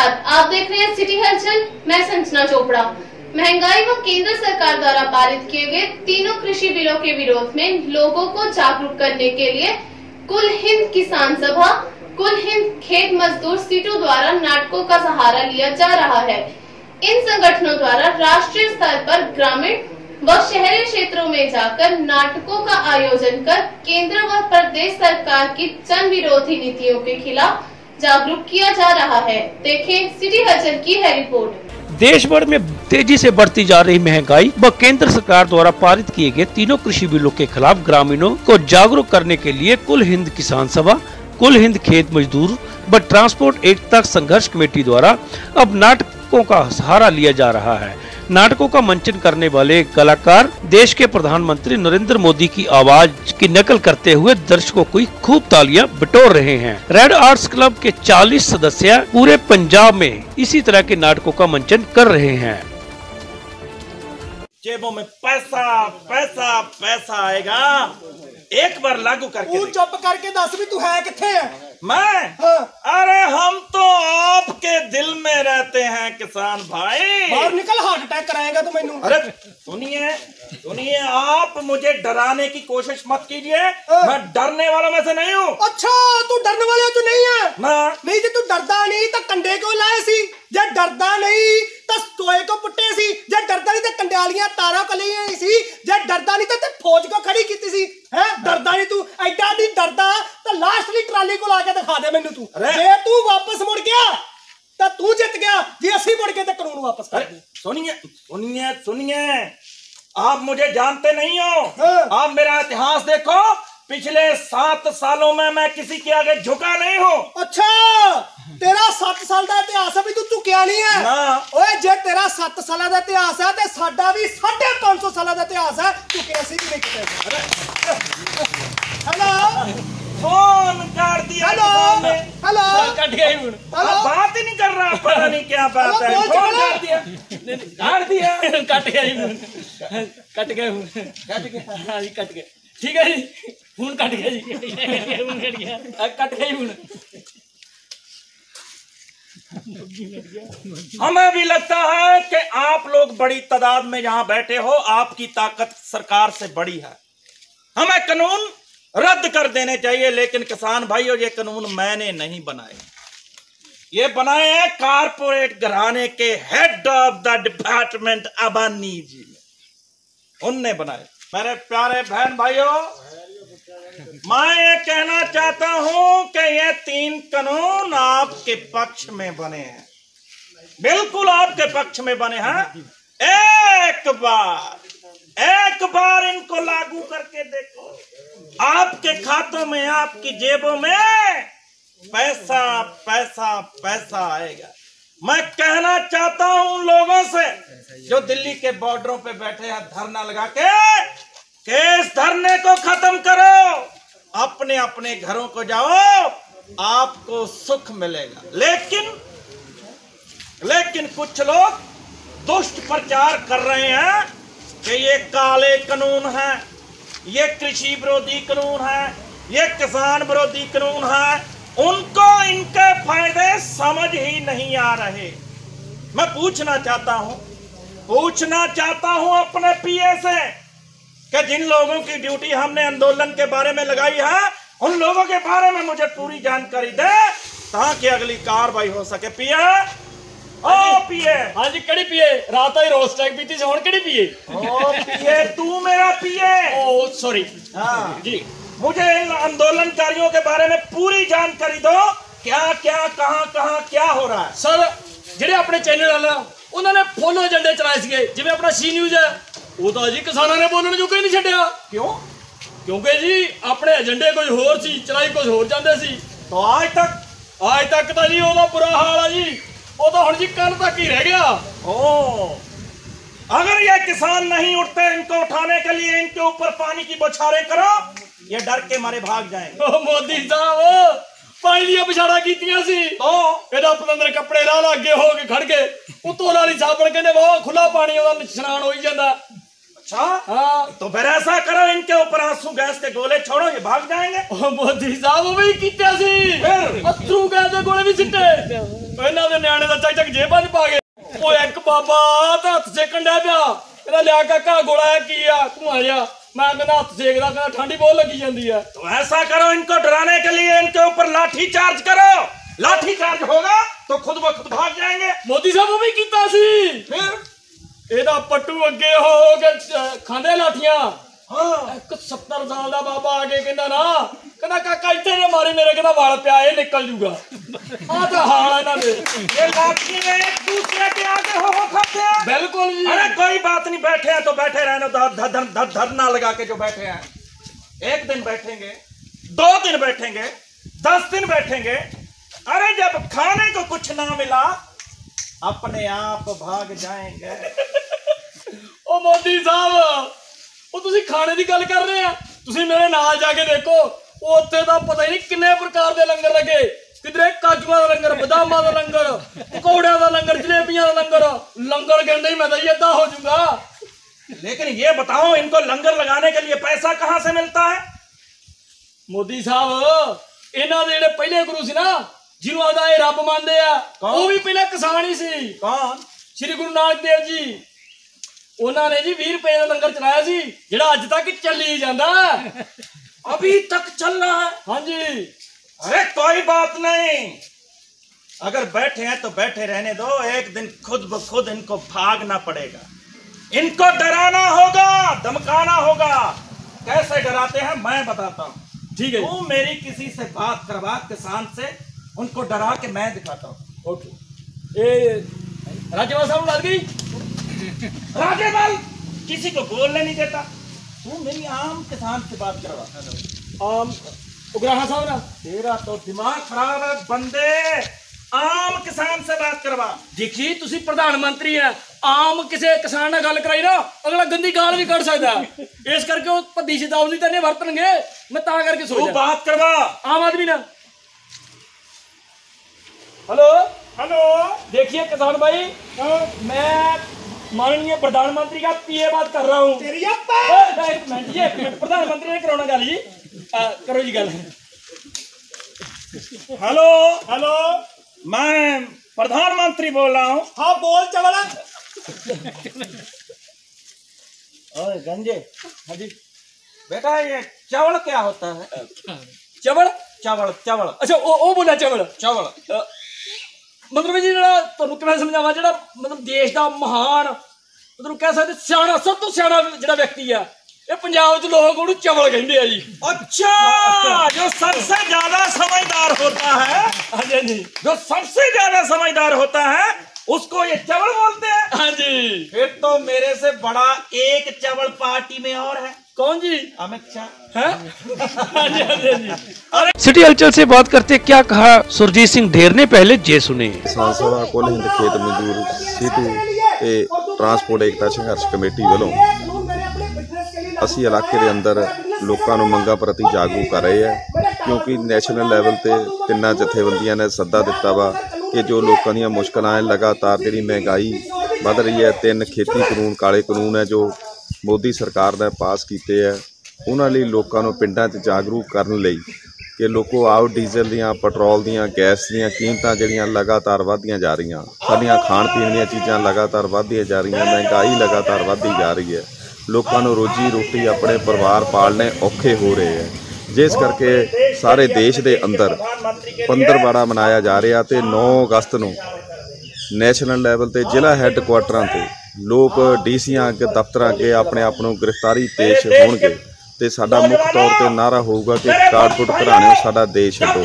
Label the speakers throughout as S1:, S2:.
S1: नमस्कार, आप देख रहे हैं सिटी हलचल। मैं संजना चोपड़ा। महंगाई व केंद्र सरकार द्वारा पारित किए गए तीनों कृषि बिलों के विरोध में लोगों को जागरूक करने के लिए कुल हिंद किसान सभा, कुल हिंद खेत मजदूर सीटों द्वारा नाटकों का सहारा लिया जा रहा है। इन संगठनों द्वारा राष्ट्रीय स्तर पर ग्रामीण व शहरी क्षेत्रों में जाकर नाटकों का आयोजन कर केंद्र व प्रदेश सरकार की जन विरोधी नीतियों के खिलाफ जागरूक किया जा रहा है। देखें सिटी हलचल की है रिपोर्ट।
S2: देश भर में तेजी से बढ़ती जा रही महंगाई व केंद्र सरकार द्वारा पारित किए गए तीनों कृषि बिलों के खिलाफ ग्रामीणों को जागरूक करने के लिए कुल हिंद किसान सभा, कुल हिंद खेत मजदूर व ट्रांसपोर्ट एकता संघर्ष कमेटी द्वारा अब नाटकों का सहारा लिया जा रहा है। नाटकों का मंचन करने वाले कलाकार देश के प्रधानमंत्री नरेंद्र मोदी की आवाज की नकल करते हुए दर्शकों को खूब तालियां बटोर रहे हैं। रेड आर्ट्स क्लब के 40 सदस्य पूरे पंजाब में इसी तरह के नाटकों का मंचन कर रहे हैं।
S3: जेबों में पैसा पैसा पैसा आएगा एक बार लागू करके।
S4: तू चुप करके दस भी तू है किथे है?
S3: मैं
S4: हाँ।
S3: अरे हम तो आपके दिल में रहते हैं किसान भाई।
S4: बाहर निकल, हार्ट अटैक कराएगा तो मैनू।
S3: अरे सुनिए सुनिए, आप मुझे डराने की कोशिश मत कीजिए। मैं डरने वालों में से नहीं हूँ।
S4: अच्छा, तू डरने वाले तू नहीं है
S3: ना?
S4: नहीं जे तू डरदा नहीं तो कंडे क्यों लाए सी? जे डरदा नहीं तो टोए को पुट्टे सी। जे डरदा नहीं तो कंडालियां तारा को ले सी। जे डरदा नहीं तो फौज को खड़ी कीती सी। है डरदा नहीं तू, ऐडा नहीं डरदा तो लास्ट ली ट्राली को लाके दिखा दे मैनू तू। जे तू वापस मुड़ गया तो तू जित गया, जे असली मुड़ गए तो कानून वापस कर दे।
S3: सुनिए सुनिए सुनिए, आप मुझे जानते नहीं हो।
S4: हाँ।
S3: आप मेरा इतिहास देखो। पिछले 7 सालों में मैं किसी के आगे झुका नहीं हूँ।
S4: अच्छा, तेरा 7 साल का इतिहास है भी तू झुकिया नहीं है
S3: ना।
S4: ओए जे तेरा 7 साल का इतिहास है ते साडा भी 550 साल का इतिहास है। तू कैसे भी नहीं किते। हेलो,
S3: फोन कर दिया।
S4: हेलो हेलो,
S3: कट गई। बात ही नहीं कर रहा, पता नहीं क्या बात है। फोन कर दिया, कर दिया,
S5: कट गया, कट गए, हाँ जी कट गए। ठीक है जी, फोन कट गया जी, फोन कट गया, कट गई फोन।
S3: हमें भी लगता है कि आप लोग बड़ी तादाद में यहाँ बैठे हो, आपकी ताकत सरकार से बड़ी है। हमें कानून रद्द कर देने चाहिए, लेकिन किसान भाइयों ये कानून मैंने नहीं बनाए, ये बनाए हैं कारपोरेट घराने के head of the department Ambani ji, उनने बनाए। मेरे प्यारे बहन भाइयों, मैं ये कहना चाहता हूं कि ये 3 कानून आपके पक्ष में बने हैं, बिल्कुल आपके पक्ष में बने हैं। एक बार इनको लागू करके देखो, आपके खातों में, आपकी जेबों में पैसा पैसा पैसा आएगा। मैं कहना चाहता हूं उन लोगों से जो दिल्ली के बॉर्डरों पे बैठे हैं धरना लगा के, कि इस धरने को खत्म करो, अपने अपने घरों को जाओ, आपको सुख मिलेगा। लेकिन कुछ लोग दुष्ट प्रचार कर रहे हैं कि ये काले कानून है, ये कृषि विरोधी कानून है, ये किसान विरोधी कानून है। उनको इनके फायदे समझ ही नहीं आ रहे। मैं पूछना चाहता हूं अपने पीए से कि जिन लोगों की ड्यूटी हमने आंदोलन के बारे में लगाई है, उन लोगों के बारे में मुझे पूरी जानकारी दे ताकि अगली कार्रवाई हो सके। पीए, ओ पीए।
S5: हाँ जी, कड़ी पिए, रात ही रोज टैग पीती से, कड़ी पिए।
S3: ओ पीए, तू मेरा पीए।
S5: ओ सॉरी। हाँ
S3: जी, मुझे इन आंदोलनकारियों के बारे में पूरी जानकारी दो, क्या क्या कहां क्या हो रहा है।
S5: सर, जेडे अपने चैनल वाला उन्होंने फुल एजेंडे चलाए थे, जिवें अपना सी न्यूज़ है, वो तो जी किसानों ने बोलने जो कोई नहीं छड्या।
S3: क्यों?
S5: क्योंकि जी अपने एजेंडे कोई होर सी, चलाई कुछ होर जाते सी।
S3: तो आज तक
S5: तो जी ओदा बुरा हाल है जी, वो तो हुण जी कल तक ही रह गया।
S3: ओ, अगर ये किसान नहीं उठते इनको उठाने के लिए, इनके ऊपर पानी की बौछारें करो, ये डर के मारे भाग जाएंगे।
S5: मोदी साहब पानी दी बछाड़ा कीतियां सी,
S3: तो
S5: एदा पतंदर कपड़े ला अगे हो के खड़ के उतो लाली साबण कहने वो खुला पानी ओदा स्नान हो ही जांदा।
S3: अच्छा,
S5: हाँ,
S3: तो फिर ऐसा करो, इनके ऊपर आंसू गैस के गोले छोड़ो, ये भाग जाएंगे।
S5: मोदी साहब भी कीते सी, अथरू गैस के गोले भी सिੱਟੇ। ਇਹਨਾਂ ਦੇ ਨਿਆਣੇ ਦਾ ਚੱਕ ਚੱਕ ਜੇਬਾਂ 'ਚ ਪਾ ਗਏ। ਉਹ ਇੱਕ ਬਾਬਾ ਤਾਂ ਹੱਥ ਸੇਕਣ ਡਿਆ ਪਿਆ, ਕਹਿੰਦਾ ਲਿਆ काका गोला की आ धुआं जा। मैं कहना हाथ सेकदा, कहना ठंडी बहुत लगी जाती है।
S3: तो ऐसा करो, इनको डराने के लिए इनके ऊपर लाठी चार्ज करो। लाठी चार्ज होगा तो खुद ब खुद भाग जाएंगे।
S5: मोदी साहब भी कीता सी, फिर एदा पट्टू अगे हो के खांदे लाठियां। एक 70 साल का बाबा आगे कहना ना, कहना काका इतने ने मारे मेरे, कहना वाल पिया ये निकल जूगा। आ तो हाल है ना,
S3: ये लाठी में एक दूसरे के आगे हो खाते हैं।
S5: बिल्कुल जी।
S3: अरे कोई बात नहीं, बैठे हैं तो बैठे रहने, धरना लगा के जो बैठे हैं, एक दिन बैठेंगे, 2 दिन बैठेंगे, 10 दिन बैठेंगे। अरे जब खाने को कुछ ना मिला अपने आप भाग जाएंगे।
S5: ओ मोदी साहब, ਉਹ ਤੁਸੀਂ ਖਾਣੇ ਦੀ ਗੱਲ ਕਰ ਰਹੇ ਆ, ਤੁਸੀਂ ਮੇਰੇ ਨਾਲ ਜਾ ਕੇ ਦੇਖੋ, ਉਹ ਉੱਥੇ ਤਾਂ ਪਤਾ ਹੀ ਨਹੀਂ ਕਿੰਨੇ ਪ੍ਰਕਾਰ ਦੇ ਲੰਗਰ ਲੱਗੇ। ਕਿਧਰੇ ਕਾਜੂਆਂ ਦਾ ਲੰਗਰ, ਬਦਾਮਾਂ ਦਾ ਲੰਗਰ, ਪਕੌੜਿਆਂ ਦਾ ਲੰਗਰ, ਜਲੇਬੀਆਂ ਦਾ ਲੰਗਰ ਕਹਿੰਦੇ ਹੀ मैं तो ये हो जाऊंगा।
S3: लेकिन ये बताओ, इनको लंगर लगाने के लिए पैसा कहाँ से मिलता है?
S5: मोदी साहब, ਇਹਨਾਂ ਦੇ ਜਿਹੜੇ ਪਹਿਲੇ ਗੁਰੂ ਸੀ ਨਾ, ਜਿਹਨੂੰ ਆਦਾ ਇਹ ਰੱਬ ਮੰਨਦੇ ਆ, ਉਹ ਵੀ ਪਹਿਲਾਂ ਕਿਸਾਨ ਹੀ ਸੀ।
S3: कौन?
S5: श्री गुरु नानक देव जी, उन्होंने जी 20 रुपए का लंगर चलाया सी, जिहड़ा अज तक चली जांदा।
S3: अभी तक चल रहा है?
S5: हाँ जी।
S3: अरे कोई बात नहीं, अगर बैठे हैं तो बैठे रहने दो, एक दिन खुद ब खुद इनको भागना पड़ेगा, इनको डराना होगा, धमकाना होगा। कैसे डराते हैं मैं बताता हूँ।
S5: ठीक है,
S3: तू मेरी किसी से बात करवा, किसान से, उनको डरा के मैं दिखाता हूँ।
S5: ओके। ये राज्यपाल साहब लग गई,
S3: राज्यपाल किसी को बोलने नहीं देता। तू मेरी आम किसान से बात करवा।
S5: आम उग्राहा साहब ना,
S3: तेरा तो दिमाग खराब है बंदे, आम किसान से बात करवा।
S5: देखिए तुसी प्रधानमंत्री है, आम किसी किसान नाल गल कराई ना, अगला गंदी गाल भी कढ़ सकता है। इस करके वो भद्दी शब्दावली तो नहीं वरतणगे, मैं तां करके
S3: तू
S5: सोचा
S3: बात करवा
S5: आम आदमी ना। हेलो
S4: हेलो,
S5: देखिए किसान भाई, मैं माननीय प्रधानमंत्री का पीए बात कर रहा हूँ।
S4: तेरी अप्पा।
S5: एक मिनट जी, एक मिनट, प्रधानमंत्री ने कराना गल जी, करो जी गल।
S3: हेलो,
S4: हेलो,
S3: मैं प्रधानमंत्री बोल रहा हूँ।
S4: हाँ बोल चवड़ा।
S3: ओए गंजे,
S5: हाँ जी।
S3: बेटा ये चावल क्या होता है?
S5: चवल
S3: चावल चावल
S5: अच्छा, वो बोला चवल।
S3: चावल
S5: मतलब जी ਜਿਹੜਾ ਤੁਹਾਨੂੰ ਕਿਵੇਂ ਸਮਝਾਵਾਂ, ਜਿਹੜਾ मतलब देश ਦਾ ਮਹਾਨ, मतलब ਕਹਿ ਸਕਦੇ ਸਿਆਣਾ, ਸਭ ਤੋਂ ਸਿਆਣਾ ਜਿਹੜਾ ਵਿਅਕਤੀ ਆ, ਇਹ ਪੰਜਾਬ 'ਚ ਲੋਕ ਉਹਨੂੰ ਚਵਲ ਕਹਿੰਦੇ ਆ ਜੀ।
S3: अच्छा, जो सबसे ज्यादा समझदार होता है,
S5: हाँ जी, हाँ जी,
S3: जो सबसे ज्यादा समझदार होता है उसको ये चावल बोलते हैं।
S5: हाँ जी।
S3: फिर तो मेरे से बड़ा एक चावल पार्टी में और है।
S5: कौन जी?
S3: अमित शाह।
S5: हैं? हाँ जी, हाँ जी, हाँ जी।
S2: सिटी हलचल से बात करते क्या कहा सुरजीत सिंह ढेर ने, पहले जे सुने।
S6: किसान सभा कुल हिंद खेत मजदूर सीटू ਤੇ ਟਰਾਂਸਪੋਰਟ ਏਕਤਾ ਸੰਘਰਸ਼ ਕਮੇਟੀ ਵੱਲੋਂ ਅਸੀਂ ਇਲਾਕੇ ਦੇ ਅੰਦਰ ਲੋਕਾਂ ਨੂੰ ਮੰਗਾਂ ਪ੍ਰਤੀ ਜਾਗਰੂਕ ਕਰ ਰਹੇ ਹਾਂ, ਕਿਉਂਕਿ ਨੈਸ਼ਨਲ ਲੈਵਲ ਤੇ ਤਿੰਨਾਂ ਜਥੇਬੰਦੀਆਂ ਨੇ ਸੱਦਾ ਦਿੱਤਾ ਵਾ ਕਿ ਜੋ ਲੋਕਾਂ ਦੀਆਂ ਮੁਸ਼ਕਲਾਂ ਹੈ, ਲਗਾਤਾਰ ਜਿਹੜੀ ਮਹਿੰਗਾਈ ਵੱਧ ਰਹੀ ਹੈ, 3 ਖੇਤੀ ਕਾਨੂੰਨ ਕਾਲੇ ਕਾਨੂੰਨ ਹੈ ਜੋ ਮੋਦੀ ਸਰਕਾਰ ਨੇ ਪਾਸ ਕੀਤੇ ਹੈ, ਉਹਨਾਂ ਲਈ ਲੋਕਾਂ ਨੂੰ ਪਿੰਡਾਂ 'ਚ ਜਾਗਰੂਕ ਕਰਨ ਲਈ कि लोगों आओ डीजल दियाँ पेट्रोल दियाँ गैस दियाँ कीमतां जिहड़ियां लगातार वधदियां जा रही, साडियां खाण पीण दियां चीज़ां लगातार वधदियां जा रही, महंगाई लगातार वधदी जा रही है, लोगों को रोजी रोटी अपने परिवार पालने औखे हो रहे हैं। जिस करके सारे देश के अंदर पंद्रवाड़ा मनाया जा रहा तो 9 अगस्त को नैशनल लैवल ते जिला हैडकुआटरां ते लोग डीसीआं अगे दफ्तर अगे अपने आप को गिरफ्तारी पेश होणगे ਤੇ ਸਾਡਾ ਮੁੱਖ ਤੌਰ ਤੇ ਨਾਰਾ ਹੋਊਗਾ ਕਿ ਕਾਰਪੋਰੇਟ ਘਰਾਣਿਓ ਸਾਡਾ ਦੇਸ਼ ਛੱਡੋ।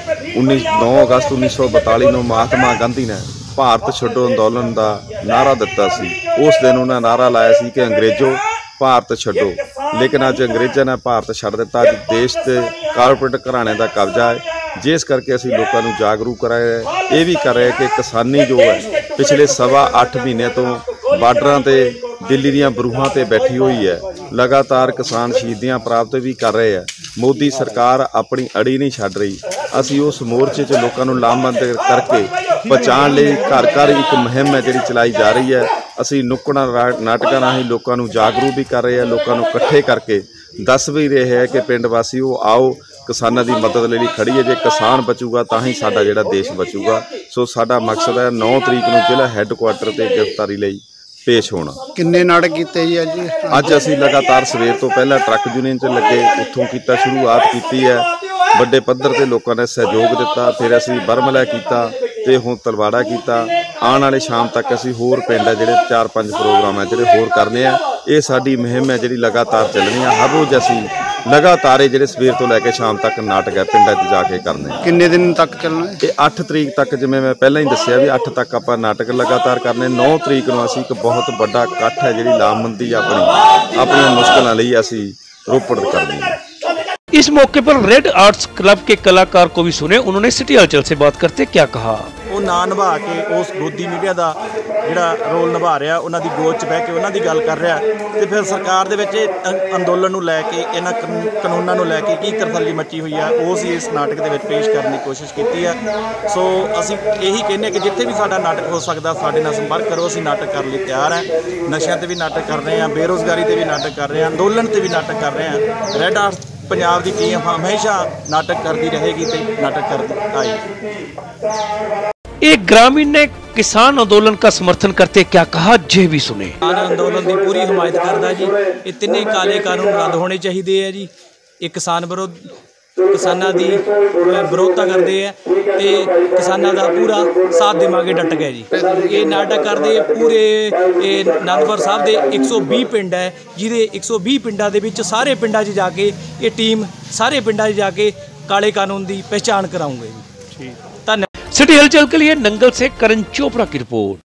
S6: 9 ਅਗਸਤ 1942 ਨੂੰ ਮਹਾਤਮਾ ਗਾਂਧੀ ਨੇ ਭਾਰਤ ਛੱਡੋ ਅੰਦੋਲਨ ਦਾ ਨਾਰਾ ਦਿੱਤਾ ਸੀ। ਉਸ ਦਿਨ ਉਹਨਾਂ ਨਾਰਾ ਲਾਇਆ ਸੀ ਕਿ ਅੰਗਰੇਜ਼ੋ ਭਾਰਤ ਛੱਡੋ, ਲੇਕਿਨ ਅੱਜ ਅੰਗਰੇਜ਼ਾਂ ਨੇ ਭਾਰਤ ਛੱਡ ਦਿੱਤਾ। ਅੱਜ ਦੇਸ਼ ਤੇ ਕਾਰਪੋਰੇਟ ਘਰਾਣਿਆਂ ਦਾ ਕਬਜ਼ਾ ਹੈ, ਜਿਸ ਕਰਕੇ ਅਸੀਂ ਲੋਕਾਂ ਨੂੰ ਜਾਗਰੂਕ ਕਰ ਰਹੇ ਹਾਂ। ਇਹ ਵੀ ਕਰ ਰਹੇ ਕਿ ਕਿਸਾਨੀ ਜੋ ਹੈ ਪਿਛਲੇ 8.25 ਮਹੀਨੇ ਤੋਂ ਬਾਰਡਰਾਂ ਤੇ ਦਿੱਲੀ ਦੀਆਂ ਬਰੂਹਾਂ ਤੇ ਬੈਠੀ ਹੋਈ ਹੈ, लगातार किसान शहीदियां प्राप्त भी कर रहे हैं। मोदी सरकार अपनी अड़ी नहीं छड़ रही। असी उस मोर्चे च लोगों को लामबंद करके बचाने लिए घर घर एक मुहिम है जी चलाई जा रही है। असी नुक्कड़ नाटकों राही लोगों को जागरूक भी कर रहे हैं, लोगों को इकट्ठे करके दस भी रहे हैं कि पिंड वासी आओ किसानों की मदद ले खड़ी है। जे किसान बचूगा तो ही साडा जिहड़ा देश बचूगा। सो साडा मकसद है 9 तरीक नूं जिला हैडकुआटर ते गिरफ्तारी लई पेश होना।
S7: किन्ने नाटक कीते जी अज?
S6: अज असीं लगातार सवेर तो पहला ट्रक यूनियन च लगे, उत्थों कीता शुरुआत की है, बड़े पद्धर ते लोगों ने सहयोग दिता, फिर असीं बरमला कीता ते हुण तलवाड़ा कीता। आने वाले शाम तक असीं होर पिंड है जिहड़े 4-5 प्रोग्राम है जिहड़े होर करने आ। ये साडी मुहिम है जिहड़ी लगातार चलनी है। हर रोज़ असीं लगातार जिहड़े सवेर तो लैके शाम तक नाटक है पिंडां 'च जाके करने।
S7: किन्ने दिन तक चलना है?
S6: ये 8 तरीक तक, जिवें मैं पहलां ही दस्सिया भी 8 तक आपां नाटक लगातार करने। 9 तरीक नूं असीं एक बहुत बड़ा इकट्ठ है जिहड़ी लामबंदी अपनी मुश्किलों लई असीं रोपड़ करनी है।
S2: इस मौके पर रेड आर्ट्स क्लब के कलाकार को भी सुने। उन्होंने सिटी हलचल से बात करते क्या कहा।
S3: वो ना निभा के उस गोदी मीडिया का जिहड़ा रोल निभा रहा, उन्हां दी गोद च बह के उन्हां दी गल कर रहा, तो फिर सरकार दे विच अंदोलन नूं लैके इन्हां कानूनां नूं लैके की तरफली मची हुई है, उस ही इस नाटक दे विच पेश करने की कोशिश की है। सो असीं यही कहने कि जिथे भी साडा नाटक हो सकदा साडे नाल संपर्क करो। असीं नाटक करने लई तैयार हैं। नशिਆਂ ते भी नाटक कर रहे हैं, बेरोज़गारी ते भी नाटक कर रहे हैं, अंदोलन ते भी नाटक कर रहे हैं। रेड आर्ट्स पंजाब की टीम हमेशा नाटक करती रहेगी तो नाटक करती आएगी।
S2: एक ग्रामीण ने किसान आंदोलन का समर्थन करते क्या कहा, जे भी सुने।
S8: आंदोलन की पूरी हिमायत करता जी। ये तिने काले कानून रद्द होने चाहिए है जी। ये किसान विरोध, किसानों की विरोधता करते हैं तो किसानों का पूरा साथ देवांगे डट गए जी। ये नाटक करते पूरे आनंदपुर साहब के 120 पिंड है, जिहदे 120 पिंडों के विच सारे पिंडों 'च जाके ये टीम सारे पिंडों 'च जाके काले कानून की पहचान कराऊंगे जी। धन्यवाद।
S2: सिटी हलचल के लिए नंगल से करण चोपड़ा की रिपोर्ट।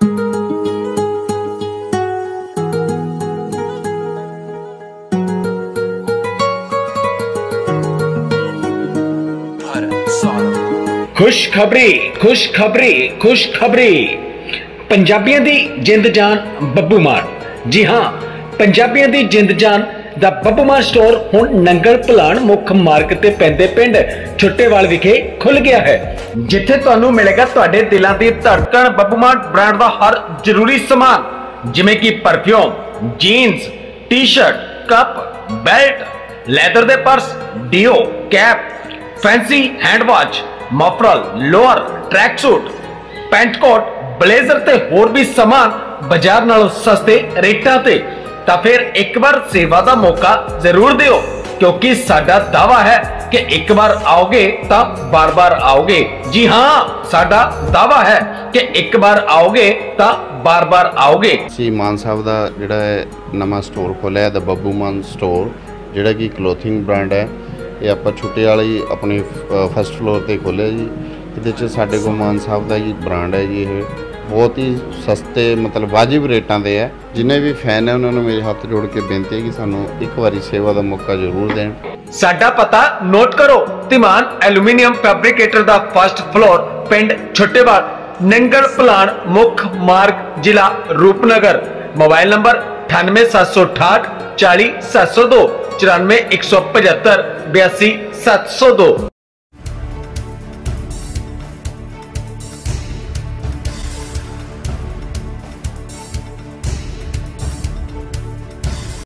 S9: खुशखबरी खुशखबरी खुशखबरी पंजाबियों की जिंद जान बब्बू मान। जी हाँ, पंजाबियों की जिंद जान दा बब्बू मान स्टोर हुण नंगल भलान मुख मार्ग ते पैंदे पिंड छुट्टेवाल विखे खुल गया है, जिथे तुहानू मिलेगा तुहाडे दिलां दी धड़कन बब्बू मान ब्रांड दा हर जरूरी सामान, जिवें कि perfume, jeans, T shirt, cup, belt, leather दे purse, deo, cap, fancy hand watch, muffler, lower, track suit, pant coat, blazer ते होर भी सामान बाजार नालों सस्ते रेटां ते। तां फिर एक बार सेवा दा मौका जरूर दिओ, क्योंकि साडा दावा है कि एक बार आओगे तां बार बार आओगे। जी हाँ, साडा दावा है कि एक बार आओगे तां बार बार आओगे।
S10: सी मान साहब दा जिहड़ा नवां स्टोर खोलिया द बब्बू मान स्टोर, जिहड़ा कि क्लोथिंग ब्रांड है, ये आप छुट्टे वाली अपनी फर्स्ट फ्लोर पर खोलिया जी। ये साढ़े को मान साहब का जी ब्रांड है जी। ये बहुत ही सस्ते मतलब वाजिब रेटां दे है। जिन्हें भी फैन है उन्होंने मेरे हाथ जोड़ के बेनती है कि सानू एक बारी सेवा का मौका जरूर दें।
S9: साडा पता नोट करो, तिमान एल्यूमीनियम फैब्रिकेटर दा फर्स्ट फ्लोर, पिंड छुट्टेवाल, नंगल भलान मुख मार्ग, जिला रूपनगर। Mobile number 98 768 40 702, 94 175 82 702।